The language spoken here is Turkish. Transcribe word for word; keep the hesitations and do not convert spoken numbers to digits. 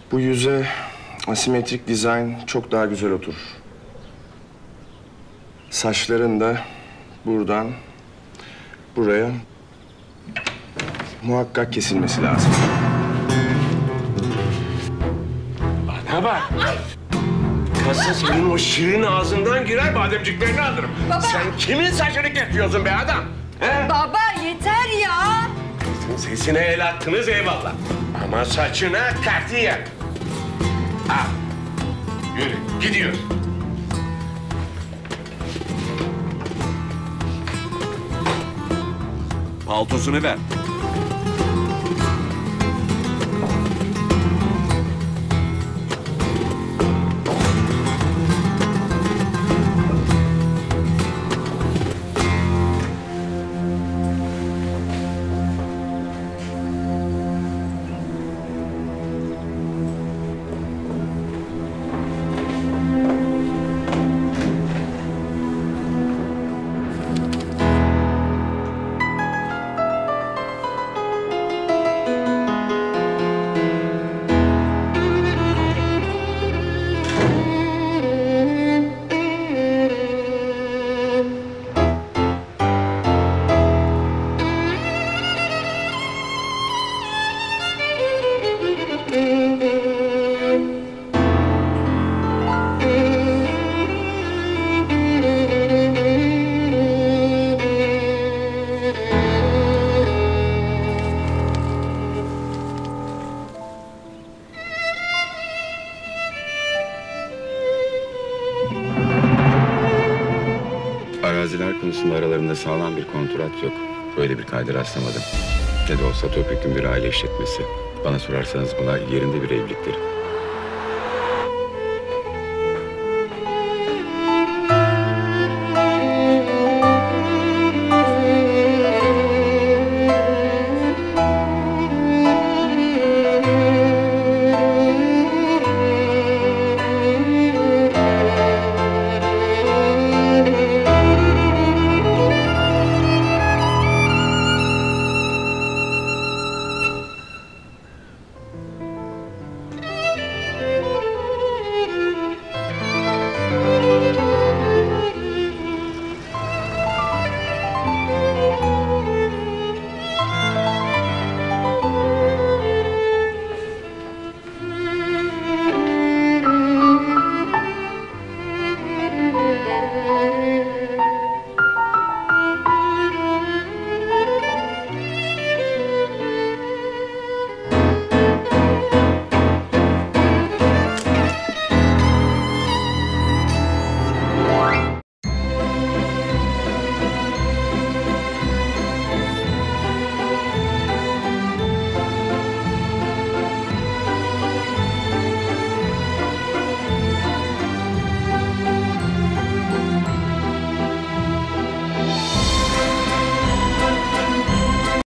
Bu yüze asimetrik dizayn çok daha güzel oturur. Saçların da buradan buraya muhakkak kesilmesi lazım. Bana bak. Kasa senin o şirin ağzından girer, bademciklerini alırım. Baba. Sen kimin saçını kesiyorsun be adam? He? Baba yeter ya. Sesine el attınız eyvallah. Ama saçına katiyen. Al. Yürü, gidiyoruz. Paltosunu ver. Araziler konusunda aralarında sağlam bir kontrat yok. Böyle bir kayda rastlamadım. Ne de olsa topyekun bir aile işletmesi. Bana sorarsanız bunlar yerinde bir evliliktir.